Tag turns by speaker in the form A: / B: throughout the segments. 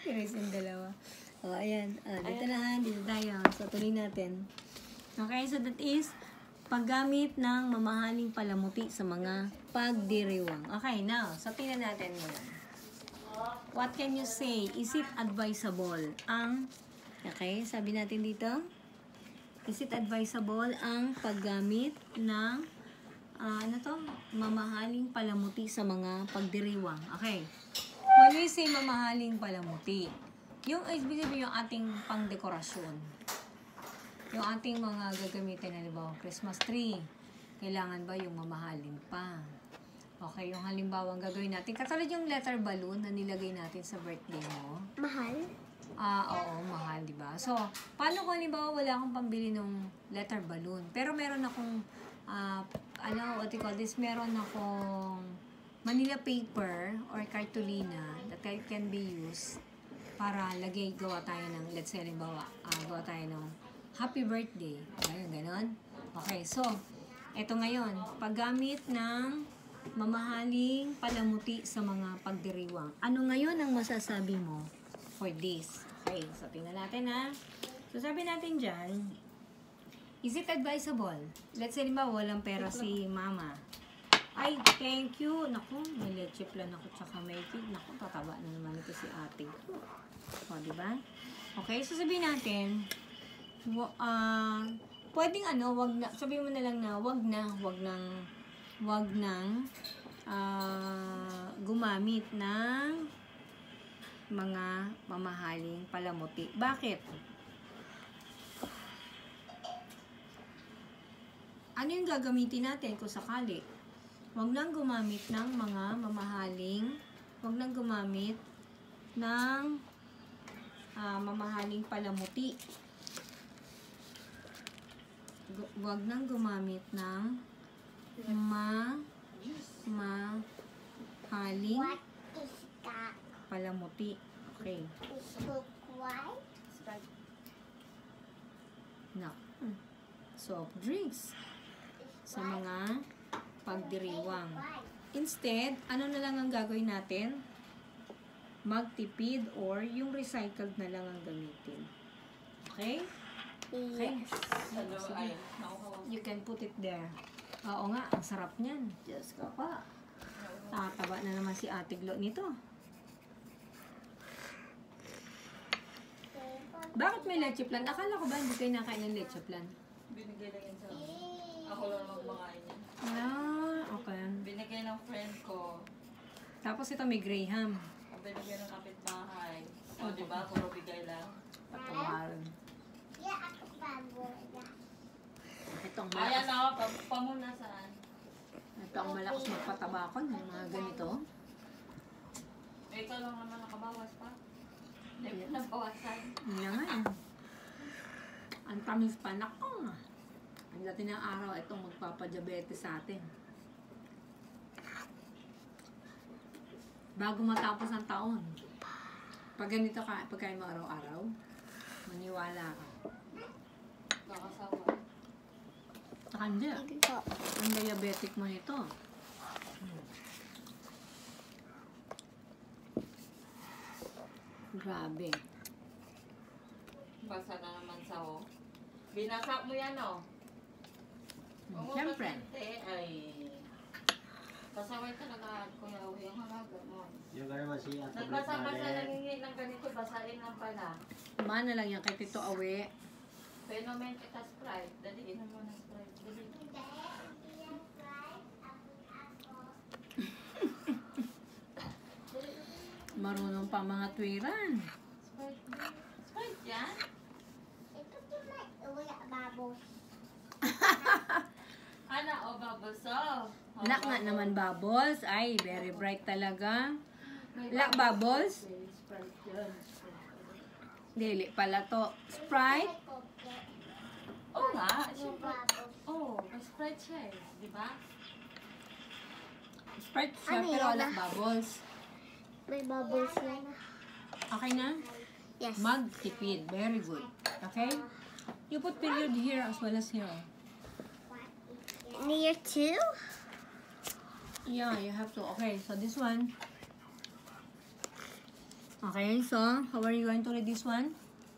A: Erase yung dalawa. O, ayan. Dito na, dito tayo. So, tuloy natin. Okay, so that is paggamit ng mamahaling palamuti sa mga pagdiriwang. Okay, now, so tingnan natin muna. What can you say? Is it advisable okay, sabi natin dito, is it advisable ang paggamit ng mamahaling palamuti sa mga pagdiriwang? Okay. When we say mamahaling palamuti, yung yung ating pangdekorasyon. Yung ating mga gagamitin, halimbawa, Christmas tree, kailangan ba yung mamahalin pa? Okay, yung halimbawa gagawin natin, katulad yung letter balloon na nilagay natin sa birthday mo.
B: Mahal?
A: Oo, mahal, di ba? So, paano kung halimbawa wala akong pambili ng letter balloon, pero meron akong, what you call this, meron akong Manila paper or cartolina that can be used para gawa tayo ng, let's say, halimbawa, gawa tayo ng happy birthday. Ayun, ganon. Okay, so, eto ngayon, paggamit ng mamahaling palamuti sa mga pagdiriwang. Ano ngayon ang masasabi mo for this? Okay, so tingnan natin ha. So, sabi natin dyan, is it advisable? Let's say, diba, walang pera si mama. Ay, thank you. Naku, may leche plan ako tsaka may cake. Naku, tataba na naman ito si ate. O, diba? Okay, so sabihin natin, pwedeng wag na, sabihin mo na lang na wag nang gumamit ng mga mamahaling palamuti. Bakit? Ano yung gagamitin natin kung sakali? Wag nang gumamit ng mga mamahaling, wag nang gumamit ng mamahaling palamuti. Wag nang gumamit ng mamahaling palamuti. Okay. No. Soft drinks sa mga pagdiriwang. Instead, ano na lang ang gagawin natin? Magtipid or yung recycled na lang ang gamitin. Okay? Okay. Sige. You can put it there. Oo nga, ang sarap niyan. Diyos ka pa. Nakataba na naman si Ate Glo nito. Bakit may leche plan? Akala ko ba hindi kayo nakain ng leche plan?
C: Binigay lang yan sa ako lang magmakain yan.
A: Okay.
C: Binigay ng friend ko.
A: Tapos ito may Graham.
C: Binigay ng kapitbahay. O, diba? Puro bigay lang.
A: Pagkamahal. Itong
C: Ayan
A: malakas.
C: o, pamuna saan?
A: Ito ang malakas magpatabakon ng mga ganito.
C: Ikaw lang naman nakabawas pa. Hindi mo nabawasan.
A: Hindi nga eh. Ang tamis pa. Naku nga. Ang dati ng araw, itong magpapadiabetes sa atin. Bago matapos ang taon. Pag ganito ka, pagkain mo araw-araw, maniwala ka.
C: Nakasawa.
A: Saka hindi. Ang diabetic mo nito. Grabe.
C: Basa na naman sa o. Binasa mo yan o.
A: Siyempre.
C: Ay. Pasaway talaga, Kuya Uwi, ang halaga mo.
D: Yung gano'n ba siya?
C: Nagbasa-basa nangingi ng ganito, basain lang pala.
A: Mana lang yan kay Tito Awe.
C: Phenomen kita Sprite. Dali, inom mo ng Sprite. Dali.
A: Marunong pa mga tuwiran.
C: Sprite. Sprite yan? Ana, o baboso.
A: Lak nga naman bubbles. Ay, very bright talaga. Lak bubbles.
C: Sprite yan.
A: Dili pala to. Sprite.
C: Oo nga. Oo, Sprite siya eh. Di ba?
A: Sprite siya
B: Ano
A: pero
B: yan,
A: wala bubbles.
B: May bubbles na.
A: Okay na?
B: Yes.
A: Magtipid. Very good. Okay? You put period here as well as here.
B: Near 2?
A: Yeah, you have to. Okay, so this one. Okay, so, how are you going to read this one?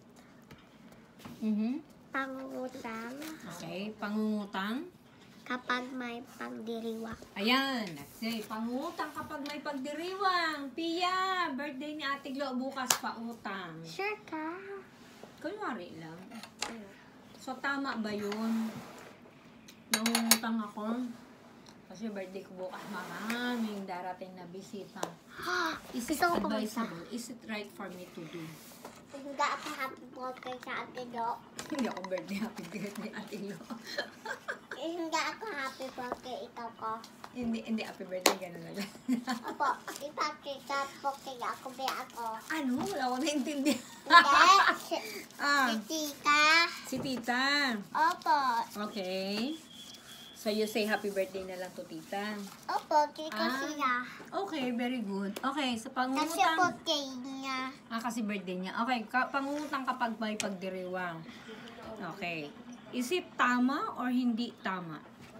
B: Pangungutang
A: Okay, pangungutang.
B: kapag may pagdiriwang.
A: Ayan, let's say, pangungutang kapag may pagdiriwang. Pia, birthday ni Ate Glo, bukas pa utang.
B: Sure ka?
A: Kunwari lang. So, tama ba yun? Nangungutang ako. Kasi birthday ko bukas, maraming darating na bisita. Is it
B: Gusto ko
A: advisable? Is it right for me to do?
B: Hindi ako happy birthday sa Ate Do.
A: Hindi ako birthday, happy birthday, Ate Glo.
B: Hindi ako happy birthday, ikaw ko.
A: hindi, happy birthday, gano'n na lang.
B: Opo, ipakita po kaya ako ba ako.
A: Ano? Wala ko naintindihan.
B: Hindi, si
A: Ah,
B: Tita.
A: si Tita.
B: Opo,
A: Okay. So, you say happy birthday na lang to Tita.
B: opo, Tita
A: Ah.
B: siya.
A: Okay, very good. Okay, sa
B: Kasi
A: pangungutang...
B: birthday niya.
A: Kasi birthday niya. Okay, pangungutang kapag may pagdiriwang. Okay. Is it tama or hindi tama?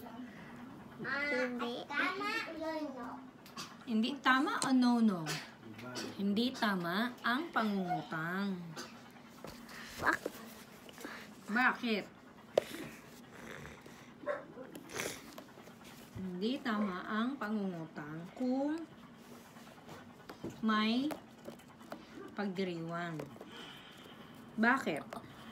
B: Hindi. Tama.
A: Hindi tama o no? Hindi tama ang pangungutang. Bakit? Hindi tama ang pangungutang kung may pagdiriwang. Bakit?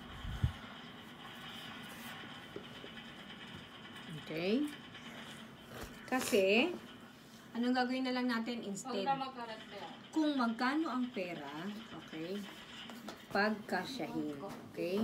A: Okay? Kasi, anong gagawin na lang natin instead?
C: Huwag na magkarat ba yan?
A: Kung magkano ang pera, okay, pagkasyahin, okay?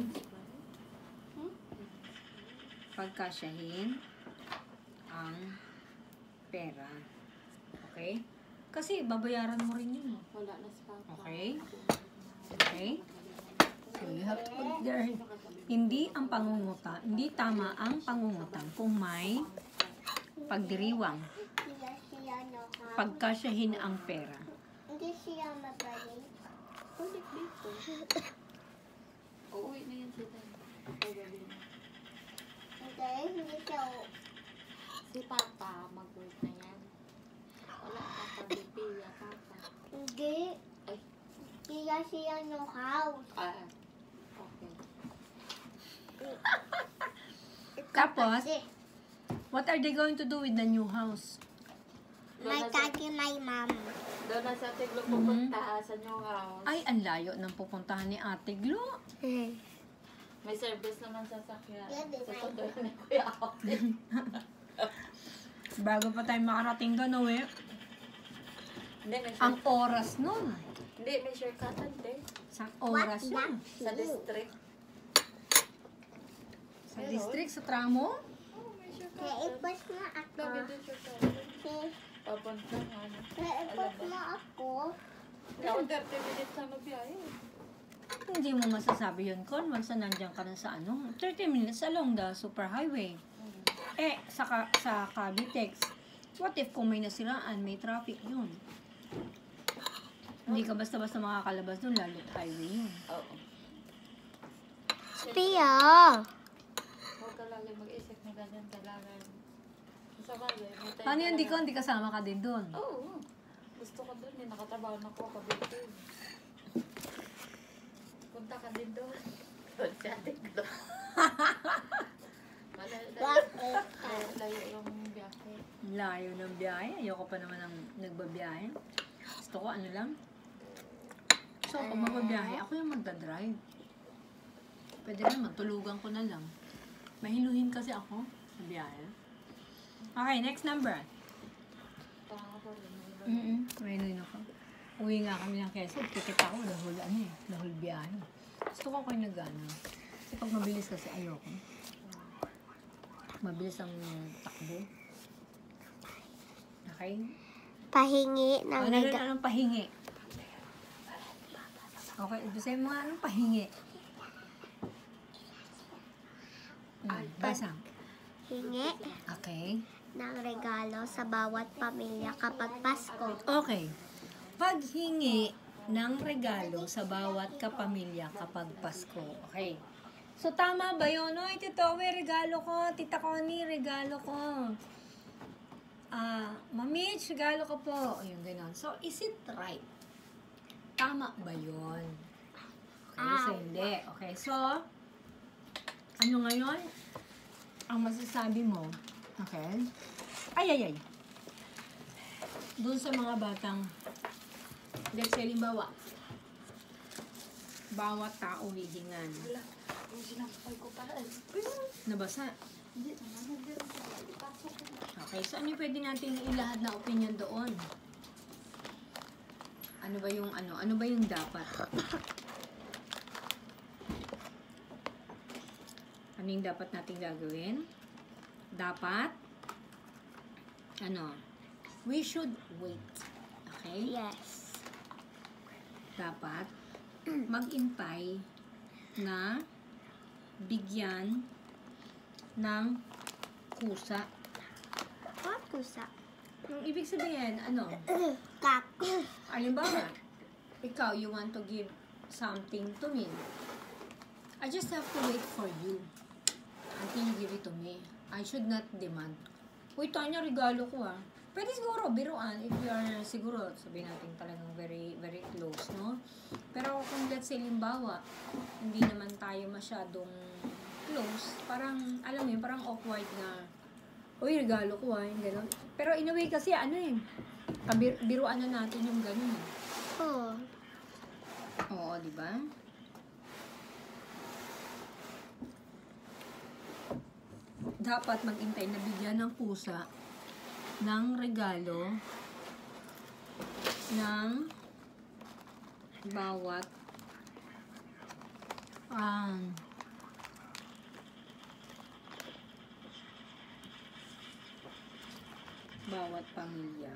A: Pagkasyahin ang pera, okay? Kasi babayaran mo rin yun,
C: Wala na sa pangka.
A: okay? Okay? So you have to put there. Hindi ang pangungutang, hindi tama ang pangungutang kung may pagdiriwang,
B: Siya no ha.
A: pagkasyahin ang pera.
B: Hindi siya mabalik.
C: Ulit dito. Uuwi na yan sila. Pagabi na.
B: Hindi siya.
C: Si Papa, mag-work na yan. Wala ka pa, Bibiya, Papa.
B: Hindi.
C: Ay,
B: Siya no house.
C: okay.
A: Tapos, what are they going to do with the new house?
B: My daddy, my mom.
C: Doon na sa Tiglo pupunta sa new house.
A: Ay, ang layo ng pupuntahan ni Ate Glo.
C: May service naman sa sakyan.
B: Yeah, di
C: Sa
B: ba?
C: kondo ni Kuya Otis.
A: Bago pa tayo makarating doon, eh.
C: Hindi, may
A: Ang
C: shortcut.
A: oras nun.
C: Hindi, may shortcutan din.
A: Sa oras
B: What
A: yun.
C: Sa district.
A: Sa district, sa tramo.
C: Oh, may shortcut.
B: Kaya ipos mo ako.
C: Lagi din shortcut.
B: Kaya
C: Papunta nga na.
B: ipos mo ako.
C: Hindi ako 30 minutes na mabiyahe.
A: Hindi mo masasabi yun, Con. Once na nandiyan ka na sa 30 minutes along the superhighway. Sa Cavitex. What if kung may nasiraan, may traffic yun? Hindi ka basta-basta makakalabas doon, lalo't highway yun.
C: Oo.
B: Pia.
C: Huwag ka lagi mag-isip na ganyan kailangan. Sa bagay, may time
A: Paano yun,
C: talaga.
A: hindi kasama ka din doon?
C: Oo. Gusto ko doon. Nakatrabaho na ako kabiti. Punta ka din doon. Doon siya din doon. Layo yung biyahe.
A: Layo ng biyahe. Ayoko pa naman ng nagbabiyahe. Gusto ko ano lang. So, pag magbabiyahe, ako yung magdadrive. Pwede rin, magtulugan ko na lang. Mahiluhin kasi ako sa biyahe. Okay, next number.
C: Parang ako rin.
A: Mahiluhin ako. Uwi nga kami ng Quezon. Tikit ako, dahil biyahe. Gusto ko yung nag-ano. Kasi pag mabilis kasi ayoko. Mabilis ang takbo. Okay?
B: Pahingi ng
A: Ano rin anong pahingi? Okay, ibisayin mo nga anong pahingi. Basa.
B: hingi
A: Okay.
B: ng regalo sa bawat pamilya kapag Pasko.
A: Okay. Paghingi ng regalo sa bawat kapamilya kapag Pasko. Okay. So, tama ba yun? Oy, tito, may regalo ko. Tita Connie, regalo ko. Mami, regalo ko po. Ayun, gano'n. So, is it right Tama ba yun? Okay, so hindi. Okay, so, ano ngayon? Ang masasabi mo, okay? Ay. Doon sa mga batang, let's say, limbawa, bawat tao hihingan.
C: Yung sinakay ko pa.
A: Nabasa.
C: Hindi naman. Ipasok ko na.
A: Okay, so ano yung pwede natin ilahad na opinion doon? Ano ba yung ano ba yung dapat? Ano yung dapat natin gagawin? Dapat, we should wait. Okay?
B: Yes.
A: Dapat, mag-intay na bigyan ng kusa.
B: What kusa?
A: Yung ibig sabihin,
B: Kak.
A: halimbawa, ikaw, you want to give something to me. I just have to wait for you until you give it to me. I should not demand. Uy, Tanya, regalo ko ah. Pwede siguro, biruan, if you are siguro, sabihin natin talagang very, very close, no? Pero kung let's say, limbawa, hindi naman tayo masyadong close, parang, alam mo yun, parang awkward na, uy, regalo ko ah, yung gano'n. Pero in a way kasi, biruan na natin yung gano'n eh.
B: Oh.
A: Oo, di ba? Dapat mag-intay na bigyan ng pusa ng regalo ng bawat bawat pamilya.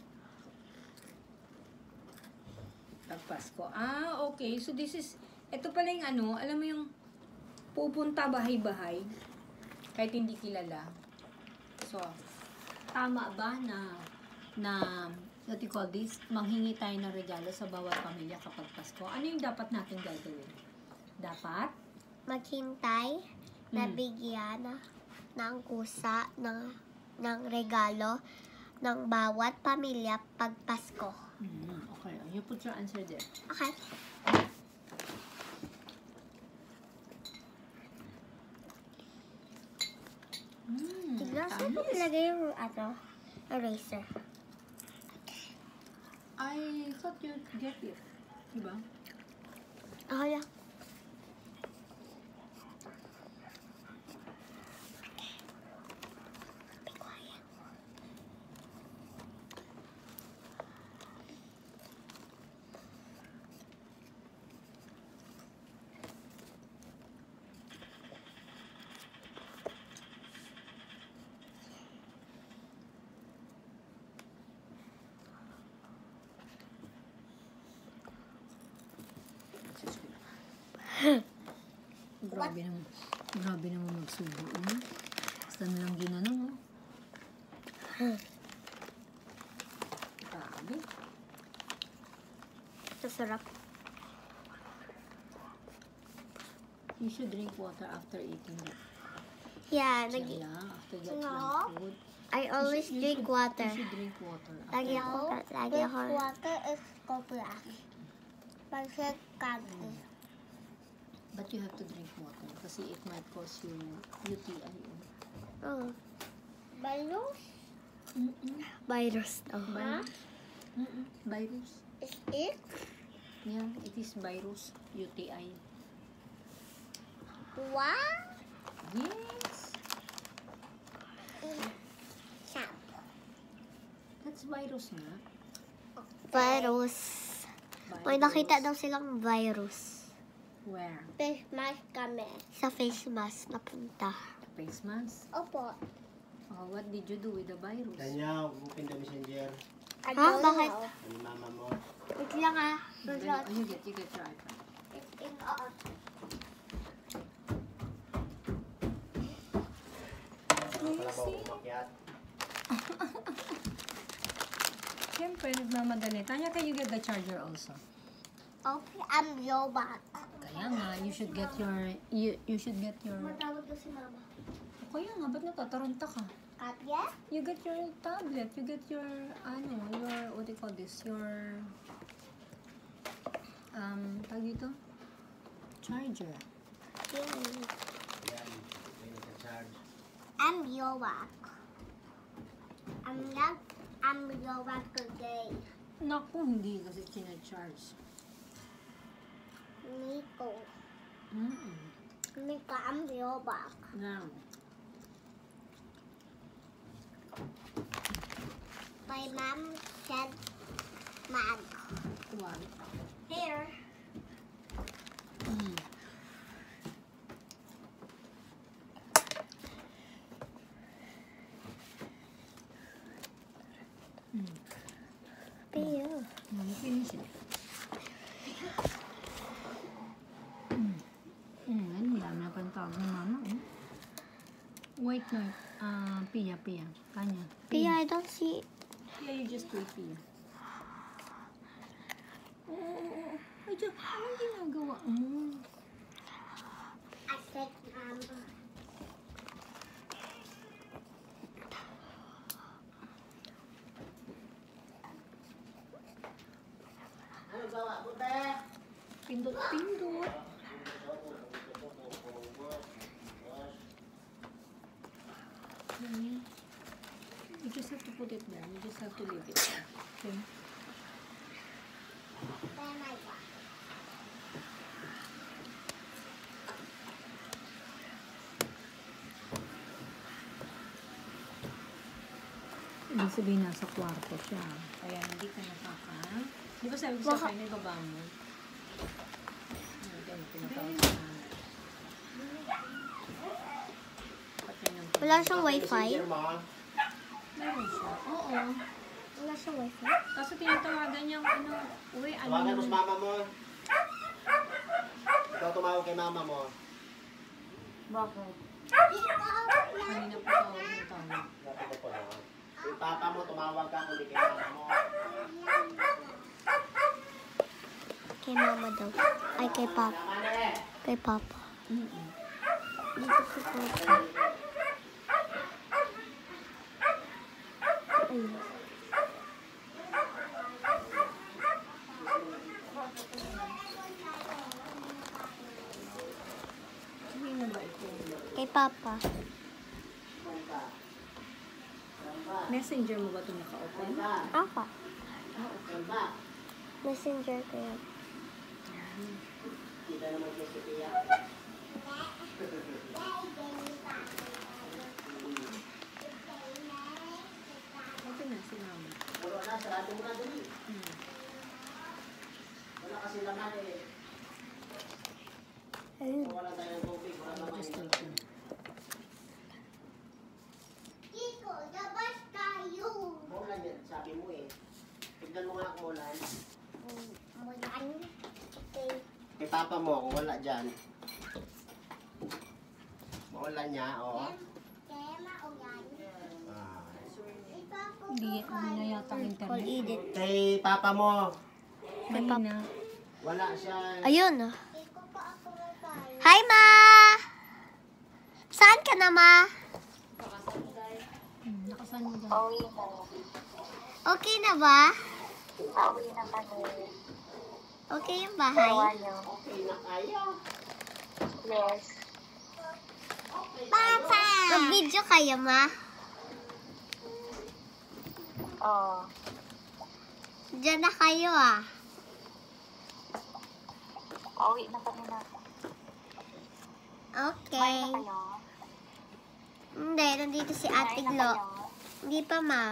A: Pag Pasko. Okay. So this is, ito pala yung alam mo yung pupunta bahay-bahay kahit hindi kilala. So, tama ba na what you call this, manghingi tayo ng regalo sa bawat pamilya kapag Pasko? Ano yung dapat natin gagawin? Dapat?
B: Maghintay na bigyan ng kusa ng regalo ng bawat pamilya pag Pasko.
A: Okay. You put your answer there.
B: Okay. Tignan saan mo nilagay yung eraser.
A: I thought you'd get it. Diba?
B: Oh, yeah. Be quiet.
A: Grabe naman magsubo. Basta na lang ginanong. Grabe.
B: Masarap.
A: You should drink water after eating that.
B: Yeah,
A: After that
B: No.
A: junk food.
B: I always
A: You
B: drink water.
A: You should drink water.
B: Lagi ako.
D: Water is copra. Perfect country.
A: But you have to drink water kasi it might cause you UTI.
B: Oh,
D: Virus
B: virus daw.
A: Virus? Virus.
D: is it?
A: Yeah, it is virus. UTI.
D: What?
A: Yes.
D: Sap.
A: That's virus nga.
B: Virus. May nakita daw silang virus
A: Where?
D: Face mask kami.
B: sa face mask na punta.
A: Face mask.
D: Opo.
A: Oh, what did you do with the virus?
E: Tanya, open the messenger.
D: I
B: Ha?
D: don't
B: Bakit?
D: know.
E: Ani mama mo.
B: Wait lang ah.
A: Oh, you get your iPad.
D: It's in our...
E: Ano pala ba umakyat?
A: Siyempre, nagmamadali. Tanya, can you get the charger also?
D: Okay, I'm robot.
A: Kaya nga, you should get your, you should get your,
D: Matawag ko si mama.
A: kaya nga, ba't natataranta ka?
D: Kapya?
A: You get your tablet, you get your, your, what do you call this, your tawag dito? Charger.
B: Yun.
E: Yan. May nagka-charge.
D: I'm Yowak. I'm Yowak today.
A: Naku, hindi kasi charge.
D: Nico.
A: Mm-mm.
D: Nico, I'm Yowak.
A: Now,
D: My mom said, "Mom,
A: what?
D: here."
A: Mm.
B: Pia.
A: Let me finish it. Ano yan? Napantawag ng mama. Wait, no. Pia. Kanya.
B: Pia, I don't see.
A: Pia, you just wait, Pia. Oo. Ay, Diyan, anong ginagawa mo?
D: I said,
E: Ano gawa mo, te?
A: Pindot. You just have to put it there. You just have to leave it there. Okay?
D: "Then I walk."
A: Ibig sabihin nasa kwarto siya. Kaya hindi ka nakaka... Di ba sabi ko sa kanya, baba mo? Pinatawag sa
B: Wala siyang wifi.
E: Messenger mo.
A: Meron siya. Oo.
B: Wala siyang wifi.
A: Kaso tinatawagan niya ano, uy, ano
E: Tawagan mo
A: yung...
E: sa mama mo. Ikaw tumawag kay mama mo.
C: Bakit?
A: Kanina po tawag ng tawag.
E: Lapit ko po naman. Yung papa mo tumawag ka kundi kay mama mo.
B: Kay mama daw. Ay, kay papa.
E: Naman eh.
B: Kay papa.
A: Mm-mm.
B: Dito si papa. Ayun.
A: Sabihin mo ba ito?
B: Kay papa.
A: Messenger mo ba ito naka-open?
B: Apa.
E: Saan ba?
B: Messenger ko yan.
E: Kita naman kay Sophia.
A: Okay na, si mama.
E: Puro na, sarado mo na dali.
A: Hmm.
E: Wala kasi laman eh.
B: Ayun.
E: Wala tayong tubig. Wala
A: I'll
E: laman
A: just
E: eh.
A: wait here.
D: Nico, labas tayo.
E: Maulan yan, sabi mo eh. Tignan mo nga kung ulan.
D: Mulan. Okay.
E: Kay papa mo, kung wala dyan. Maulan niya, oo.
D: Kaya maulan.
E: Ah.
A: Hindi na yata ang
B: Call
A: internet.
B: Edith.
E: Kay papa mo,
B: Kay papa.
A: Mahina.
E: wala siya.
B: Ayun. Oh.
D: Iko pa ako na tayo.
B: Hi, ma! Saan ka na, ma?
A: Nakasan mo dyan.
B: Okay na ba?
C: Pauwi na kami.
B: Okay yung bahay?
E: Okay na kayo.
C: Yes.
B: Papa! Mag-video kayo, ma?
C: Oo.
B: Diyan na kayo, ah.
C: Pauwi na kami na.
B: Okay.
C: Kayo?
B: Hindi, nandito si Ate Glo. Hindi pa, ma.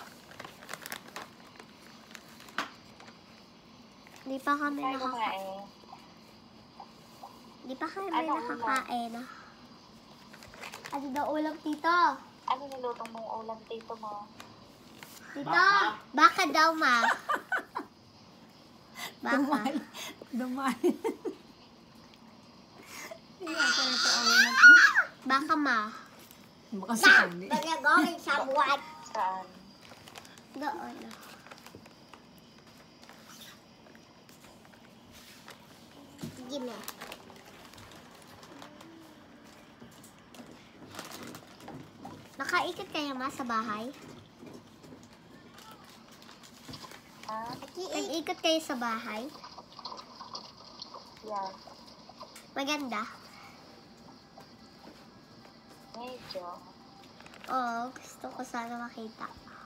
B: Hindi pa kami
C: Kayo nga
B: nakakain.
C: eh.
B: Hindi pa kami
C: Ano
B: nakakain. Ano daw ulam, tito?
C: Ano niluto mong ulam tito mo?
B: Tito, baka daw, ma. Baka.
A: Dumay. Hindi yata ito ang na.
B: Baka, ma.
A: Baka sakali.
D: Pagagawin sa buwan.
C: Saan?
B: Doon.
D: Sige na.
B: Nakaikot kayo, ma, sa bahay?
C: Ha?
B: Nag-ikot kayo sa bahay?
D: Yan.
B: Maganda.
D: Medyo.
B: Oo, gusto ko sana makita.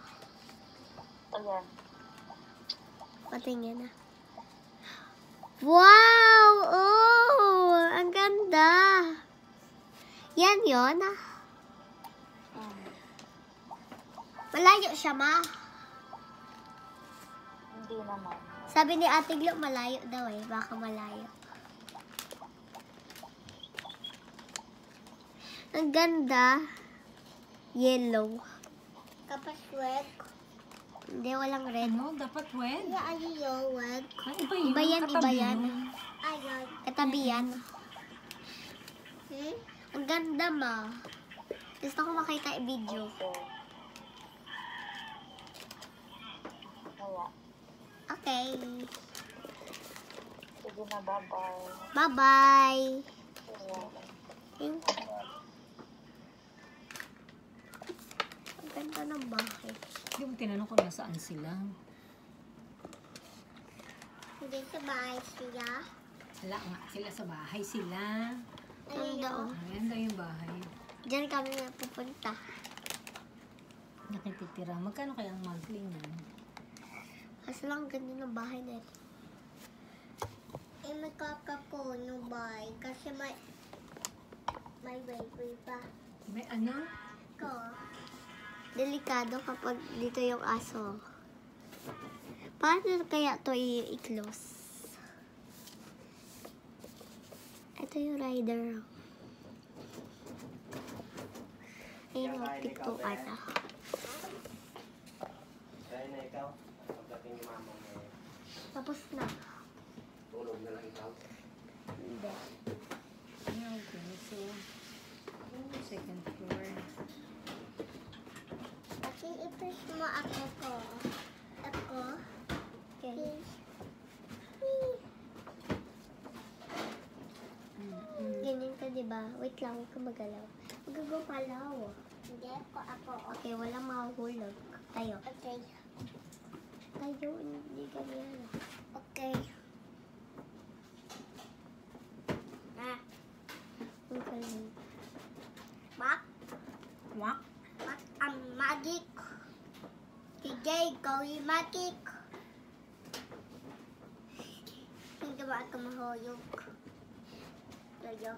D: Ayan.
B: Patingin na. Wow! Oh! Ang ganda! Yan yun. Malayo siya, ma.
D: Hindi naman.
B: Sabi ni Ate Glo, malayo daw eh. Baka malayo. Ang ganda. Yellow.
D: Kapag red.
B: Hindi, walang red.
A: Ano? Dapat red?
D: Yeah, ayun yung red.
A: Ay, iba yun.
B: Iba yan, iba
A: Katabi
B: yan.
A: mo.
D: Ayun.
B: Katabi yan. Ang ganda, ma. Gusto ko makita yung video.
D: Kaya.
B: Okay.
D: Sige na, bye-bye.
B: Bye-bye.
D: Ayan.
B: Ang ganda ng bahay.
A: Hindi mo tinanong kung nasaan sila.
D: Hindi sa bahay siya.
A: Wala nga, sila sa bahay sila.
B: Ang daon.
A: Ayan daw yung bahay.
B: Diyan kami pupunta.
A: Nakititira. Magkano kaya ang monthly niyan?
B: Kasi lang ang ganda ng bahay na ito.
D: Eh, may kakapuno ba? Kasi may baby pa.
A: May ano?
D: Ko.
B: Delikado kapag dito yung aso. Paano kaya ito i-close? Ito yung rider. Ayun yung pintuan.
E: Kaya na ikaw. Pagdating ni mama mo,
B: Tapos na.
E: tulog na lang ikaw.
B: Hindi.
A: Okay, so, second floor.
D: Kasi i-push mo ako ko. Ako.
B: Okay. Ganyan ka, diba? Wait lang, huwag ka magalaw. Magagapalaw.
D: Hindi ako.
B: Okay, walang mahuhulog. Tayo.
D: Okay.
B: Tayo, hindi ganyan.
D: Okay.
B: Ang galing.
D: Mak.
A: Wak?
D: Mak ang magic. Sige, gawin magic. Hindi ba ako mahuyog? Tayo.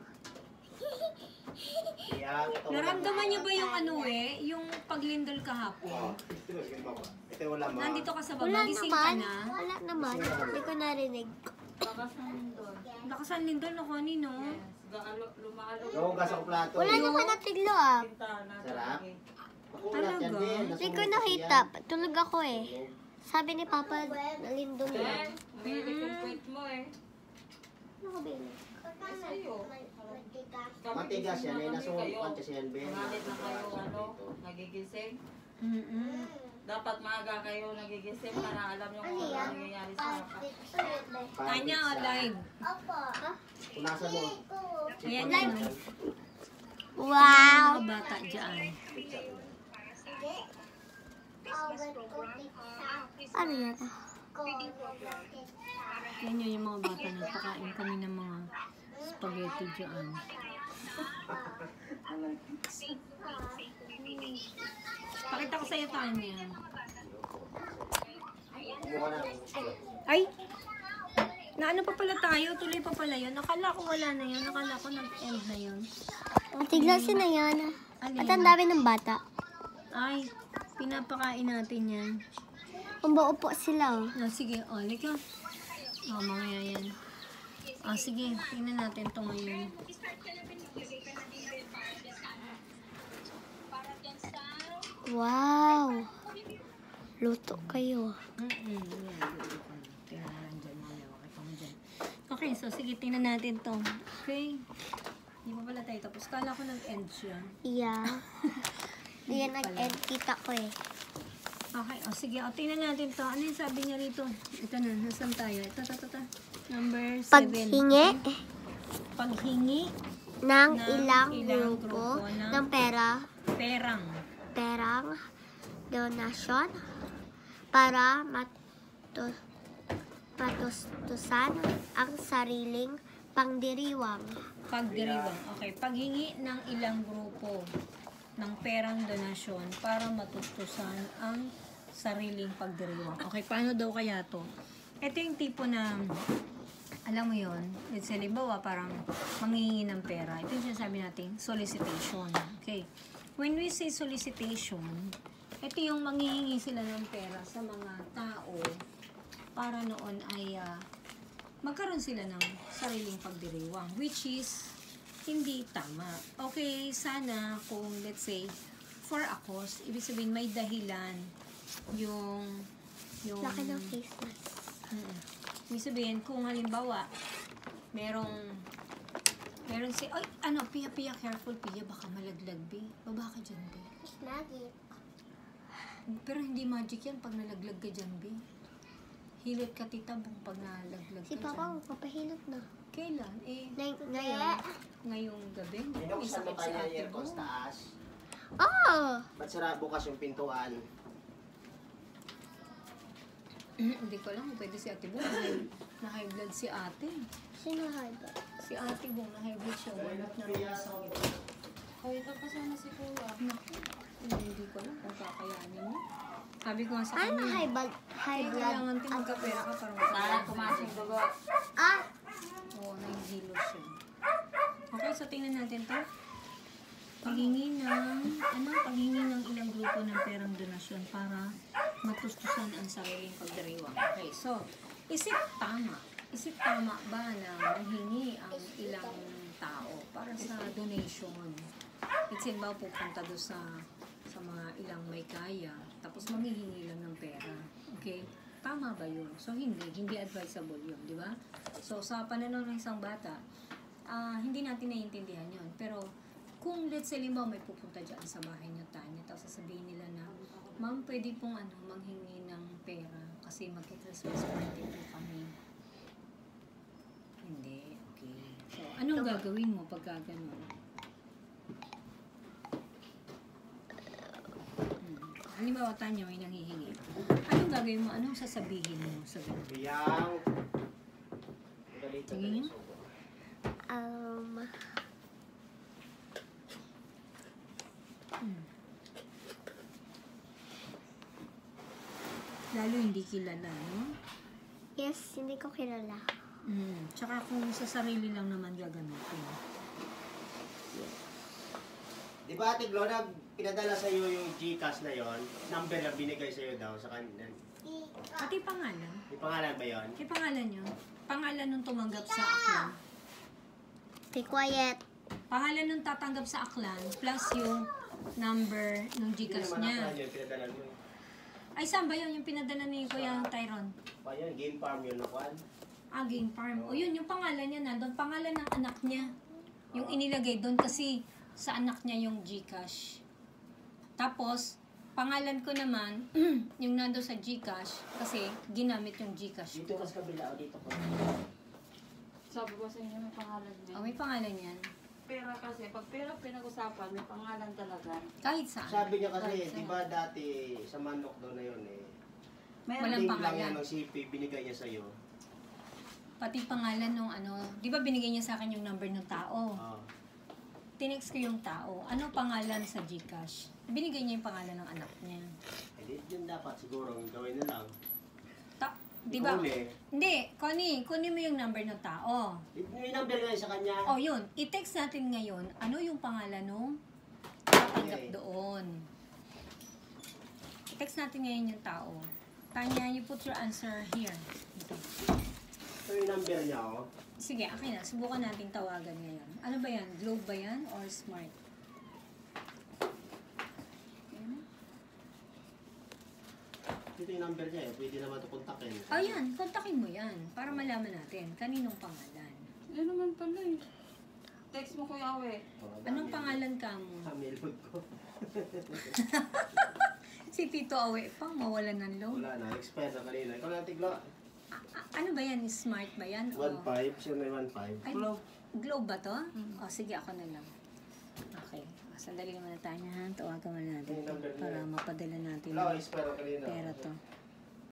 E: Iyang ito.
A: Naramdaman niyo ba yung ano yung paglindol
E: Oo.
A: kahapon?
E: Ito wala ma.
A: Nandito ka sa baba,
B: Wala
A: gising
B: naman.
A: ka na.
B: Wala naman. Hindi ko narinig.
C: Bakas namin doon.
A: Lakasan lindol na kanino.
C: Yes. Lumaalo.
E: Hugas ako plato.
B: Wala naman natiglo ah.
C: Bintana.
E: Sarap.
A: Talaga?
B: Hindi ko nakita. Tulog ako eh. Sabi ni Papa, nalindol
C: Eh,
B: lang.
C: may recuperate mo eh.
B: Ano ka, baby?
C: Sa'yo.
E: Matigas yan. Ay nasukan kasi yan, Ben.
C: Mangalit na kayo, nagigising. Dapat maaga kayo nagigising para alam nyo kung ano nangyayari sa kapatid.
A: Tanya, live.
D: Opo.
E: Punasan mo.
A: Ayan yan.
B: Wow!
A: Mga bata dyan.
B: Ano yan?
A: Yan yun yung mga bata. Nagpakain kami ng mga spaghetti dyan. Pakita ko sa'yo, Tanya.
E: Kumuha na.
A: Ay! Naano pa pala tayo? Tuloy pa pala yun. Nakala ko wala na yun. Nakala ko nag-end na yun.
B: Matiglasin na yan.
A: Alin?
B: At ang dami ng bata.
A: Ay, pinapakain natin yan.
B: Umbo-upo sila oh.
A: Ah, sige, lika. Mga yan. Sige, tingnan natin ito ngayon.
B: Wow! Luto kayo.
A: Okay, so sige, tingnan natin to. Okay. Hindi pa pala tayo tapos. Kala ko nag-end siya.
B: Yeah. Diyan nag-end kita ko eh.
A: Okay, sige. Tingnan natin to. Ano yung sabi niya rito? Ito na, nasan tayo? Ito. Number 7.
B: Paghingi
A: Paghingi
B: ng
A: ng
B: ilang
A: ilang
B: grupo
A: grupo ng
B: ng perang matustusan ang sariling pangdiriwang.
A: Pagdiriwang. Okay. Paghingi ng ilang grupo ng perang donasyon para matustusan ang sariling pagdiriwang. Okay, paano daw kaya to? Ito yung tipo na, alam mo yon, it's halimbawa parang manghihingi ng pera. Ito yung sinasabi natin, solicitation. Okay. When we say solicitation, ito yung manghihingi sila ng pera sa mga tao para noon ay magkaroon sila ng sariling pagdiriwang, which is hindi tama. Okay, sana kung let's say for a cause, ibig sabihin may dahilan yung
B: Laki ng face mask.
A: Ibig sabihin kung halimbawa merong si Pia, careful Pia, baka malaglag Bi. Baba ka dyan Bi.
D: Mas magic.
A: Pero hindi magic yan pag nalaglag ka dyan Bi. Hilot ka tita pag nalaglag
B: Si
A: ka
B: Papa,
A: dyan.
B: papahilot na.
A: Kailan?
B: Ngayon.
A: Ngayong gabi. May
E: Binuksan mo
A: sakit si
E: kanya yung
A: ate
E: aircon
A: mo.
E: sa taas.
B: Oh!
E: Ba't sara bukas yung pintuan?
A: Hindi ko alam kung pwede si ate Bong. Na-high blood si ate.
B: Sino haba?
A: Si ate Bong, na-high blood siya. Walot na rin yung sakit.
C: Kaya ito pa sana si Kuya.
A: Naku, hindi ko alam kung kakayanin niya. Sabi ko nga sa
B: Ano
A: kanya,
B: high blood? High blood?
A: kailangan din magkapera ka para
C: Para
A: makakayanin.
C: tumasing dugo.
B: Ah!
A: Oo, nahihilo siya. Okay, so tingnan natin to. Paghingi ng ilang grupo ng perang donasyon para matustusan ang sariling pagdiriwang. Okay, so, isip tama ba na manghingi ang ilang tao para sa donation? It's ba pupunta doon sa mga ilang may kaya, tapos manghihingi lang ng pera. Okay? Tama ba yun? So, hindi advisable yun, di ba? So, sa pananaw ng isang bata, hindi natin naiintindihan yun. Pero, kung let's say, limbawa may pupunta dyan sa bahay niya, Tanya, tapos sasabihin nila na, ma'am, pwede pong manghingi ng pera kasi mag-Christmas party po kami. Hindi, okay. So, anong gagawin mo pagka gano'n? Halimbawa, Tanya, may nanghihingi. Anong gagawin mo? Anong sasabihin mo sa gano'n?
E: Biyang.
A: Sige nga. Lalo hindi kilala, no?
B: Yes, hindi ko kilala.
A: Tsaka kung sa sarili lang naman gagamitin.
E: Di ba Ate Glo, pinadala sa iyo yung GCash na yon, number na binigay sa iyo daw sa kanila.
A: Pati pangalan.
E: May pangalan ba yon?
A: May pangalan yun. Pangalan nung tumanggap sa aklan.
B: Be quiet.
A: Pangalan nung tatanggap sa aklan plus yung number nung
E: Hindi
A: Gcash
E: naman
A: niya.
E: ako yun, pinadala mo.
A: Ay, saan ba yun? Yung pinadala ni Kuya Tyron?
E: Pa yun, game farm yun nakuan.
A: Game Farm. O yun, yung pangalan niya nandun. Pangalan ng anak niya. Yung inilagay doon kasi sa anak niya yung Gcash. Tapos, pangalan ko naman, yung nandun sa Gcash kasi ginamit yung Gcash
E: Dito
A: ko.
E: kas kabila o dito ko.
C: Sabi ko sa inyo, may pangalan niya.
A: May pangalan yan.
C: Pera kasi, pag pera pinag-usapan, may pangalan talaga.
A: Kahit saan.
E: Sabi niya kasi,
A: Kahit saan.
E: di ba dati sa manok daw na yun
A: Walang
E: link lang
A: pangalan.
E: yan ng CP, binigay niya sa iyo.
A: Pati pangalan nung di ba binigay niya sa akin yung number ng tao?
E: Oh.
A: Tinext ko yung tao. Ano pangalan sa Gcash? Binigay niya yung pangalan ng anak niya.
E: Eh, yun dapat siguro gawin na lang.
A: Di ba?
E: Uli.
A: Hindi, kunin mo yung number ng tao.
E: May number nga sa kanya.
A: Oh, yun. I-text natin ngayon, ano yung pangalan nung tatanggap
E: Okay.
A: doon. I-text natin ngayon yung tao. Tanya, you put your answer here. Ito.
E: Ito yung number niya, oh.
A: Sige, akin na. Subukan natin tawagan ngayon. Ano ba yan? Globe ba yan? Or Smart? Ayan.
E: Ito yung number niya, pwede naman ito kontakin.
A: Oh, yan. Kontakin mo yan. Para malaman natin kaninong pangalan.
C: Yan naman pala eh. Text mo Kuya Awe.
A: Anong pangalan ka mo?
E: Mailbog ko.
A: Si Tito Awe pang mawalan ng loan.
E: Wala na, expire na kanina. Ikaw na, Tiglo.
A: Ano ba yan? Smart ba yan?
E: 1.5, siya na 1.5.
A: Ay, Globe ba to? O, sige, ako na lang. Okay. Sandali naman na tayo ha. Tawagan mo natin to para mapadala natin
E: Wala,
A: ng
E: expire na kanina.
A: pera to.